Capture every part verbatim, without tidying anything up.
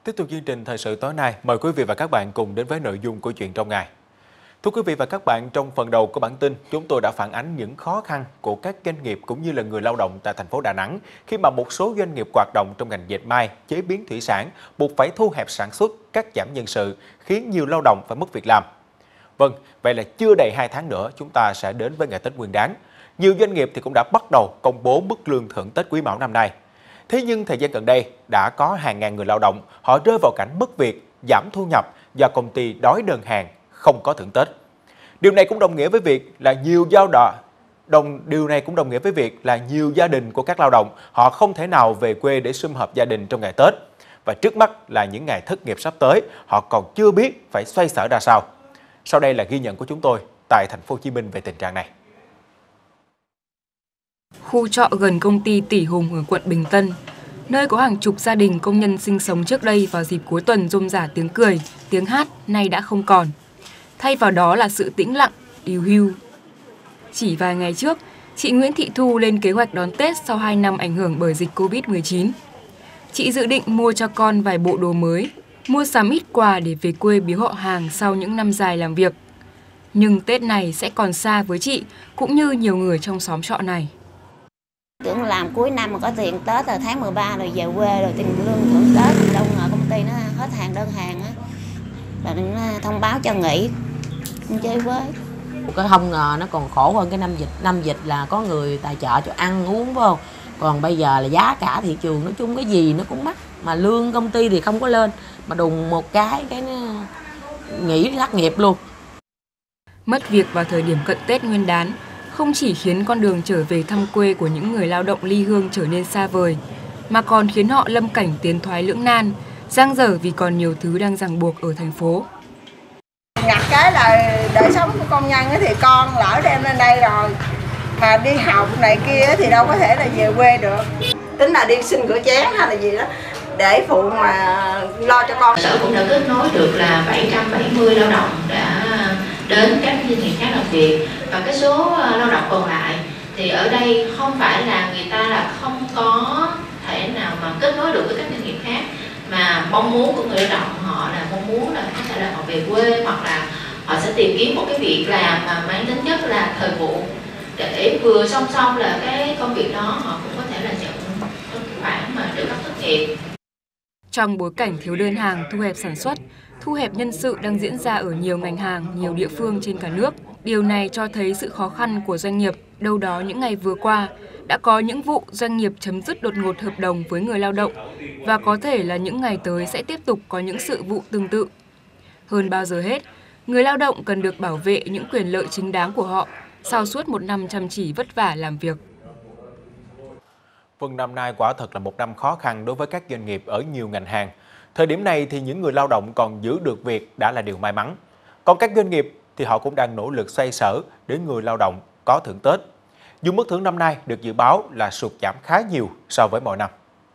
Tiếp tục chương trình thời sự tối nay, mời quý vị và các bạn cùng đến với nội dung của chuyện trong ngày. Thưa quý vị và các bạn, trong phần đầu của bản tin, chúng tôi đã phản ánh những khó khăn của các doanh nghiệp cũng như là người lao động tại thành phố Đà Nẵng khi mà một số doanh nghiệp hoạt động trong ngành dệt may, chế biến thủy sản buộc phải thu hẹp sản xuất, cắt giảm nhân sự, khiến nhiều lao động phải mất việc làm. Vâng, vậy là chưa đầy hai tháng nữa chúng ta sẽ đến với ngày Tết Nguyên đán. Nhiều doanh nghiệp thì cũng đã bắt đầu công bố mức lương thưởng Tết Quý Mão năm nay. Thế nhưng thời gian gần đây đã có hàng ngàn người lao động họ rơi vào cảnh mất việc, giảm thu nhập do công ty đói đơn hàng, không có thưởng Tết. Điều này cũng đồng nghĩa với việc là nhiều giao đò đồng điều này cũng đồng nghĩa với việc là nhiều gia đình của các lao động họ không thể nào về quê để sum họp gia đình trong ngày Tết. Và trước mắt là những ngày thất nghiệp sắp tới, họ còn chưa biết phải xoay sở ra sao. Sau đây là ghi nhận của chúng tôi tại thành phố Hồ Chí Minh về tình trạng này. Khu trọ gần công ty Tỷ Hùng ở quận Bình Tân, nơi có hàng chục gia đình công nhân sinh sống trước đây vào dịp cuối tuần rôm rả tiếng cười, tiếng hát nay đã không còn. Thay vào đó là sự tĩnh lặng, điều hưu. Chỉ vài ngày trước, chị Nguyễn Thị Thu lên kế hoạch đón Tết sau hai năm ảnh hưởng bởi dịch Covid mười chín. Chị dự định mua cho con vài bộ đồ mới, mua sắm ít quà để về quê biếu họ hàng sau những năm dài làm việc. Nhưng Tết này sẽ còn xa với chị, cũng như nhiều người trong xóm trọ này. Tưởng làm cuối năm mà có tiền Tết rồi tháng mười ba rồi về quê rồi tiền lương thưởng Tết thì đâu ngờ công ty nó hết hàng đơn hàng á, rồi nó thông báo cho nghỉ, không chơi với. Cái không ngờ nó còn khổ hơn cái năm dịch, năm dịch là có người tài trợ cho ăn uống phải không? Còn bây giờ là giá cả thị trường nói chung cái gì nó cũng mắc, mà lương công ty thì không có lên, mà đùng một cái cái nó nghỉ thất nghiệp luôn. Mất việc vào thời điểm cận Tết Nguyên đán không chỉ khiến con đường trở về thăm quê của những người lao động ly hương trở nên xa vời, mà còn khiến họ lâm cảnh tiến thoái lưỡng nan, dang dở vì còn nhiều thứ đang ràng buộc ở thành phố. Ngặt cái là đời sống của công nhân thì con lỡ đem lên đây rồi, mà đi học này kia thì đâu có thể là về quê được. Tính là đi xin rửa chén hay là gì đó để phụ mà lo cho con. Sở cũng đã kết nối được là bảy trăm bảy mươi lao động đã đến các doanh nghiệp khác làm việc, và cái số lao động còn lại thì ở đây không phải là người ta là không có thể nào mà kết nối được với các doanh nghiệp khác, mà mong muốn của người lao động họ là mong muốn là có thể là họ về quê, hoặc là họ sẽ tìm kiếm một cái việc làm mà mang tính chất là thời vụ, để vừa song song là cái công việc đó họ cũng có thể là nhận khoản mà trợ cấp thất nghiệp. Trong bối cảnh thiếu đơn hàng, thu hẹp sản xuất, thu hẹp nhân sự đang diễn ra ở nhiều ngành hàng, nhiều địa phương trên cả nước, điều này cho thấy sự khó khăn của doanh nghiệp. Đâu đó những ngày vừa qua, đã có những vụ doanh nghiệp chấm dứt đột ngột hợp đồng với người lao động, và có thể là những ngày tới sẽ tiếp tục có những sự vụ tương tự. Hơn bao giờ hết, người lao động cần được bảo vệ những quyền lợi chính đáng của họ sau suốt một năm chăm chỉ vất vả làm việc. Vâng, năm nay quả thật là một năm khó khăn đối với các doanh nghiệp ở nhiều ngành hàng. Thời điểm này thì những người lao động còn giữ được việc đã là điều may mắn. Còn các doanh nghiệp thì họ cũng đang nỗ lực xoay sở để người lao động có thưởng Tết. Dù mức thưởng năm nay được dự báo là sụt giảm khá nhiều so với mọi năm.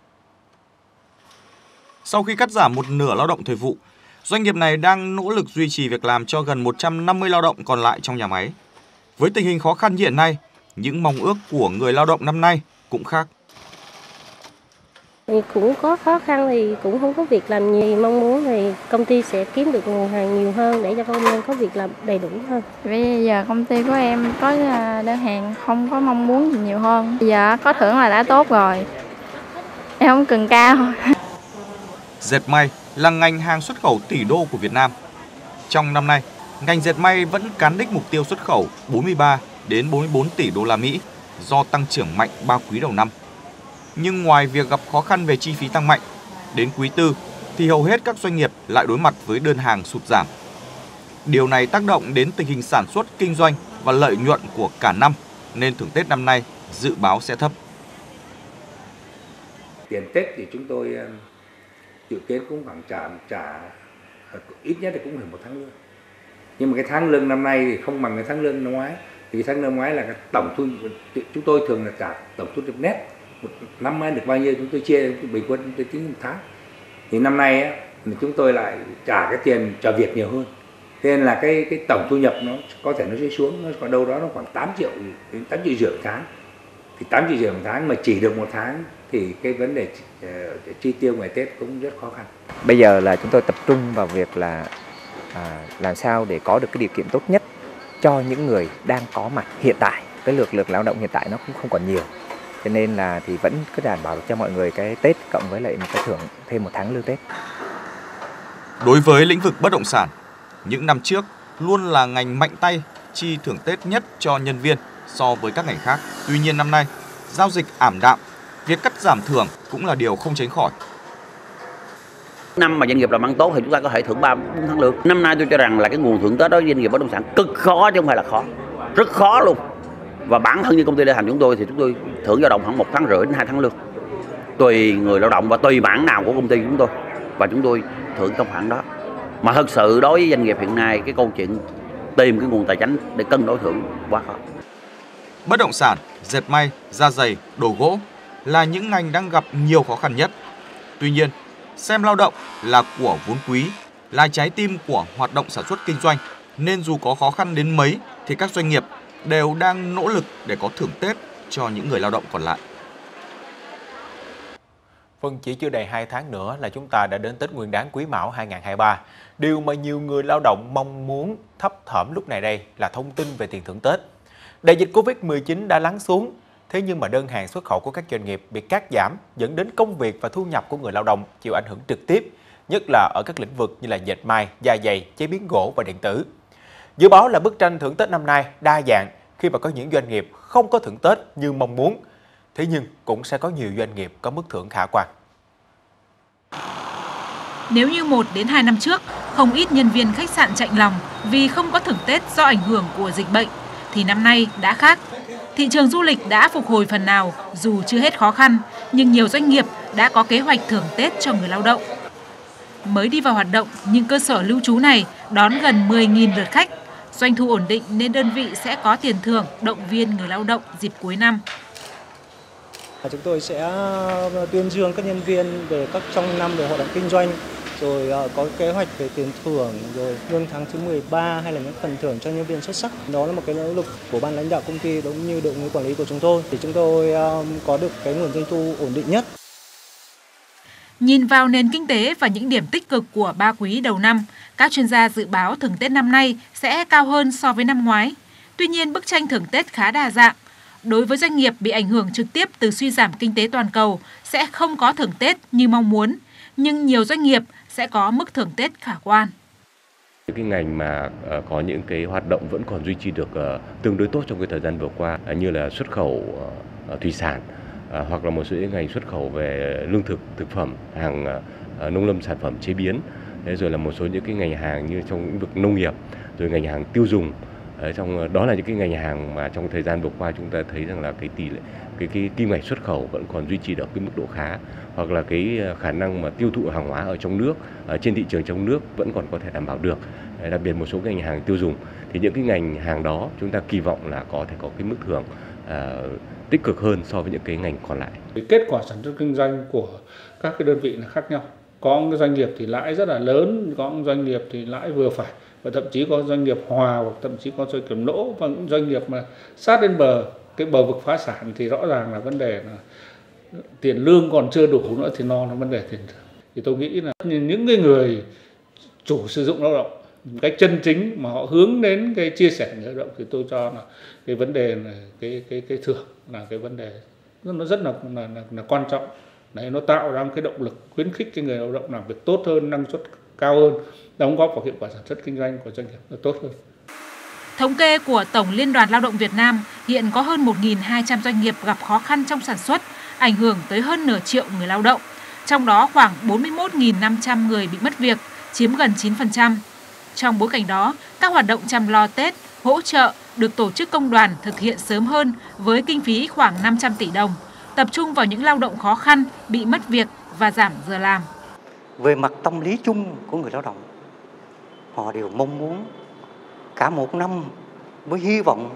Sau khi cắt giảm một nửa lao động thời vụ, doanh nghiệp này đang nỗ lực duy trì việc làm cho gần một trăm năm mươi lao động còn lại trong nhà máy. Với tình hình khó khăn như hiện nay, những mong ước của người lao động năm nay cũng khác. Thì cũng có khó khăn thì cũng không có việc làm nhiều, mong muốn thì công ty sẽ kiếm được nguồn hàng nhiều hơn để cho công nhân có việc làm đầy đủ hơn. Bây giờ công ty của em có đơn hàng, không có mong muốn gì nhiều hơn. Bây giờ có thưởng là đã tốt rồi, em không cần cao. Dệt may là ngành hàng xuất khẩu tỷ đô của Việt Nam. Trong năm nay, ngành dệt may vẫn cán đích mục tiêu xuất khẩu bốn mươi ba đến bốn mươi bốn tỷ đô la Mỹ do tăng trưởng mạnh ba quý đầu năm. Nhưng ngoài việc gặp khó khăn về chi phí tăng mạnh, đến quý tư thì hầu hết các doanh nghiệp lại đối mặt với đơn hàng sụt giảm. Điều này tác động đến tình hình sản xuất, kinh doanh và lợi nhuận của cả năm, nên thưởng Tết năm nay dự báo sẽ thấp. Tiền Tết thì chúng tôi dự kiến cũng khoảng trả trả ít nhất thì cũng phải một tháng lương. Nhưng mà cái tháng lương năm nay thì không bằng cái tháng lương năm ngoái. Thì tháng năm ngoái là cái tổng thu, chúng tôi thường là trả tổng thu nhập net. Một năm nay được bao nhiêu chúng tôi chia bình quân chúng tôi tính một tháng. Thì năm nay á, chúng tôi lại trả cái tiền cho việc nhiều hơn. Thế nên là cái cái tổng thu nhập nó có thể nó sẽ xuống, nó còn đâu đó nó khoảng tám triệu đến tám triệu rưỡi một tháng. Thì tám triệu rưỡi một tháng mà chỉ được một tháng thì cái vấn đề uh, chi tiêu ngày Tết cũng rất khó khăn. Bây giờ là chúng tôi tập trung vào việc là à, làm sao để có được cái điều kiện tốt nhất cho những người đang có mặt hiện tại. Cái lực lượng lao động hiện tại nó cũng không còn nhiều, cho nên là thì vẫn cứ đảm bảo được cho mọi người cái Tết cộng với lại một cái thưởng thêm một tháng lương Tết. Đối với lĩnh vực bất động sản, những năm trước luôn là ngành mạnh tay chi thưởng Tết nhất cho nhân viên so với các ngành khác. Tuy nhiên năm nay, giao dịch ảm đạm, việc cắt giảm thưởng cũng là điều không tránh khỏi. Năm mà doanh nghiệp làm ăn tốt thì chúng ta có thể thưởng ba bốn tháng lương. Năm nay tôi cho rằng là cái nguồn thưởng Tết đó doanh nghiệp bất động sản cực khó chứ không phải là khó, rất khó luôn. Và bản thân như công ty Lê Thành chúng tôi thì chúng tôi thưởng dao động khoảng một tháng rưỡi đến hai tháng lương, tùy người lao động và tùy mảng nào của công ty chúng tôi, và chúng tôi thưởng trong khoảng đó. Mà thật sự đối với doanh nghiệp hiện nay cái câu chuyện tìm cái nguồn tài chính để cân đối thưởng quá khó. Bất động sản, dệt may, da giày, đồ gỗ là những ngành đang gặp nhiều khó khăn nhất. Tuy nhiên, xem lao động là của vốn quý, là trái tim của hoạt động sản xuất kinh doanh, nên dù có khó khăn đến mấy thì các doanh nghiệp đều đang nỗ lực để có thưởng Tết cho những người lao động còn lại. Vâng, chỉ chưa đầy hai tháng nữa là chúng ta đã đến Tết Nguyên đán Quý Mão hai không hai ba. Điều mà nhiều người lao động mong muốn thấp thỏm lúc này đây là thông tin về tiền thưởng Tết. Đại dịch Covid mười chín đã lắng xuống, thế nhưng mà đơn hàng xuất khẩu của các doanh nghiệp bị cắt giảm dẫn đến công việc và thu nhập của người lao động chịu ảnh hưởng trực tiếp, nhất là ở các lĩnh vực như là dệt may, da giày, chế biến gỗ và điện tử. Dự báo là bức tranh thưởng Tết năm nay đa dạng khi mà có những doanh nghiệp không có thưởng Tết như mong muốn, thế nhưng cũng sẽ có nhiều doanh nghiệp có mức thưởng khả quan. Nếu như một đến hai năm trước, không ít nhân viên khách sạn chạnh lòng vì không có thưởng Tết do ảnh hưởng của dịch bệnh, thì năm nay đã khác. Thị trường du lịch đã phục hồi phần nào dù chưa hết khó khăn, nhưng nhiều doanh nghiệp đã có kế hoạch thưởng Tết cho người lao động. Mới đi vào hoạt động, nhưng cơ sở lưu trú này đón gần mười nghìn lượt khách. Doanh thu ổn định nên đơn vị sẽ có tiền thưởng động viên người lao động dịp cuối năm. Chúng tôi sẽ tuyên dương các nhân viên về các trong năm về hoạt động kinh doanh, rồi có kế hoạch về tiền thưởng, rồi lương tháng thứ mười ba hay là những phần thưởng cho nhân viên xuất sắc. Đó là một cái nỗ lực của ban lãnh đạo công ty cũng như đội ngũ quản lý của chúng tôi để chúng tôi có được cái nguồn doanh thu ổn định nhất. Nhìn vào nền kinh tế và những điểm tích cực của ba quý đầu năm, các chuyên gia dự báo thưởng Tết năm nay sẽ cao hơn so với năm ngoái. Tuy nhiên, bức tranh thưởng Tết khá đa dạng. Đối với doanh nghiệp bị ảnh hưởng trực tiếp từ suy giảm kinh tế toàn cầu sẽ không có thưởng Tết như mong muốn, nhưng nhiều doanh nghiệp sẽ có mức thưởng Tết khả quan. Những cái ngành mà uh, có những cái hoạt động vẫn còn duy trì được uh, tương đối tốt trong cái thời gian vừa qua, uh, như là xuất khẩu uh, thủy sản, uh, hoặc là một số những ngành xuất khẩu về lương thực, thực phẩm, hàng uh, nông lâm sản phẩm chế biến, thế rồi là một số những cái ngành hàng như trong lĩnh vực nông nghiệp, rồi ngành hàng tiêu dùng. Ở trong đó là những cái ngành hàng mà trong thời gian vừa qua chúng ta thấy rằng là cái tỷ lệ cái cái kim ngạch xuất khẩu vẫn còn duy trì được cái mức độ khá, hoặc là cái khả năng mà tiêu thụ hàng hóa ở trong nước, ở trên thị trường trong nước vẫn còn có thể đảm bảo được. Đặc biệt một số ngành hàng tiêu dùng thì những cái ngành hàng đó chúng ta kỳ vọng là có thể có cái mức thưởng uh, tích cực hơn so với những cái ngành còn lại. Kết quả sản xuất kinh doanh của các cái đơn vị là khác nhau. Có cái doanh nghiệp thì lãi rất là lớn, có doanh nghiệp thì lãi vừa phải, và thậm chí có doanh nghiệp hòa, hoặc thậm chí có doanh nghiệp lỗ, và những doanh nghiệp mà sát đến bờ cái bờ vực phá sản thì rõ ràng là vấn đề là tiền lương còn chưa đủ nữa thì no là vấn đề tiền thưởng. Thì tôi nghĩ là những cái người chủ sử dụng lao động một cách chân chính mà họ hướng đến cái chia sẻ người lao động thì tôi cho là cái vấn đề là cái cái cái thưởng là cái vấn đề nó rất là là, là, là quan trọng. Đấy, nó tạo ra một cái động lực khuyến khích cái người lao động làm việc tốt hơn, năng suất cao hơn, đóng góp vào hiệu quả sản xuất kinh doanh của doanh nghiệp nó tốt hơn. Thống kê của Tổng Liên đoàn Lao động Việt Nam, hiện có hơn một nghìn hai trăm doanh nghiệp gặp khó khăn trong sản xuất, ảnh hưởng tới hơn nửa triệu người lao động. Trong đó khoảng bốn mươi mốt nghìn năm trăm người bị mất việc, chiếm gần chín phần trăm. Trong bối cảnh đó, các hoạt động chăm lo Tết, hỗ trợ được tổ chức công đoàn thực hiện sớm hơn với kinh phí khoảng năm trăm tỷ đồng, tập trung vào những lao động khó khăn, bị mất việc và giảm giờ làm. Về mặt tâm lý chung của người lao động, họ đều mong muốn cả một năm với hy vọng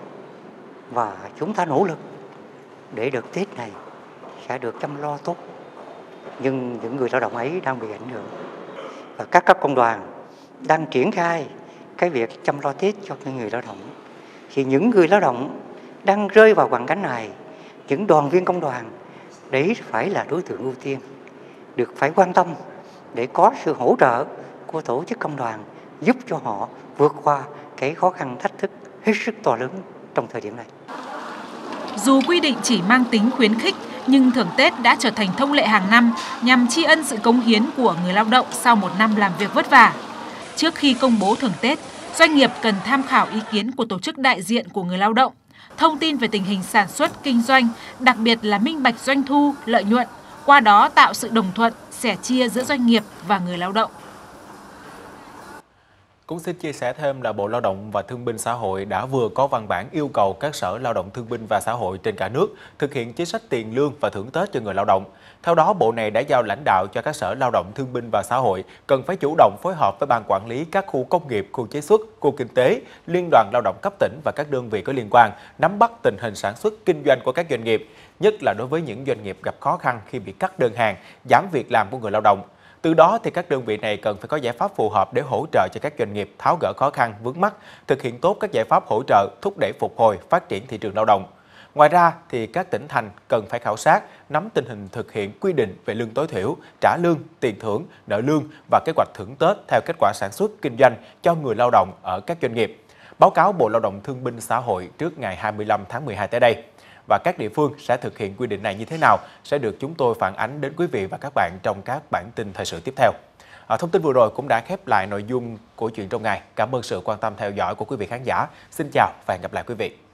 và chúng ta nỗ lực để được Tết này sẽ được chăm lo tốt. Nhưng những người lao động ấy đang bị ảnh hưởng. Và các cấp công đoàn đang triển khai cái việc chăm lo Tết cho những người lao động. Thì những người lao động đang rơi vào hoàn cảnh này, những đoàn viên công đoàn đấy phải là đối tượng ưu tiên, được phải quan tâm để có sự hỗ trợ của tổ chức công đoàn giúp cho họ vượt qua cái khó khăn thách thức hết sức to lớn trong thời điểm này. Dù quy định chỉ mang tính khuyến khích, nhưng thưởng Tết đã trở thành thông lệ hàng năm nhằm tri ân sự cống hiến của người lao động sau một năm làm việc vất vả. Trước khi công bố thưởng Tết, doanh nghiệp cần tham khảo ý kiến của tổ chức đại diện của người lao động, thông tin về tình hình sản xuất, kinh doanh, đặc biệt là minh bạch doanh thu, lợi nhuận, qua đó tạo sự đồng thuận, sẻ chia giữa doanh nghiệp và người lao động. Cũng xin chia sẻ thêm là Bộ Lao động và Thương binh Xã hội đã vừa có văn bản yêu cầu các sở lao động thương binh và xã hội trên cả nước thực hiện chính sách tiền lương và thưởng Tết cho người lao động. Theo đó, Bộ này đã giao lãnh đạo cho các sở lao động thương binh và xã hội cần phải chủ động phối hợp với ban quản lý các khu công nghiệp, khu chế xuất, khu kinh tế, liên đoàn lao động cấp tỉnh và các đơn vị có liên quan nắm bắt tình hình sản xuất kinh doanh của các doanh nghiệp, nhất là đối với những doanh nghiệp gặp khó khăn khi bị cắt đơn hàng, giảm việc làm của người lao động. Từ đó thì các đơn vị này cần phải có giải pháp phù hợp để hỗ trợ cho các doanh nghiệp tháo gỡ khó khăn vướng mắc, thực hiện tốt các giải pháp hỗ trợ thúc đẩy phục hồi, phát triển thị trường lao động. Ngoài ra thì các tỉnh thành cần phải khảo sát, nắm tình hình thực hiện quy định về lương tối thiểu, trả lương, tiền thưởng, nợ lương và kế hoạch thưởng Tết theo kết quả sản xuất kinh doanh cho người lao động ở các doanh nghiệp. Báo cáo Bộ Lao động Thương binh Xã hội trước ngày hai mươi lăm tháng mười hai tới đây. Và các địa phương sẽ thực hiện quy định này như thế nào sẽ được chúng tôi phản ánh đến quý vị và các bạn trong các bản tin thời sự tiếp theo. À, thông tin vừa rồi cũng đã khép lại nội dung của Chuyện trong ngày. Cảm ơn sự quan tâm theo dõi của quý vị khán giả. Xin chào và hẹn gặp lại quý vị.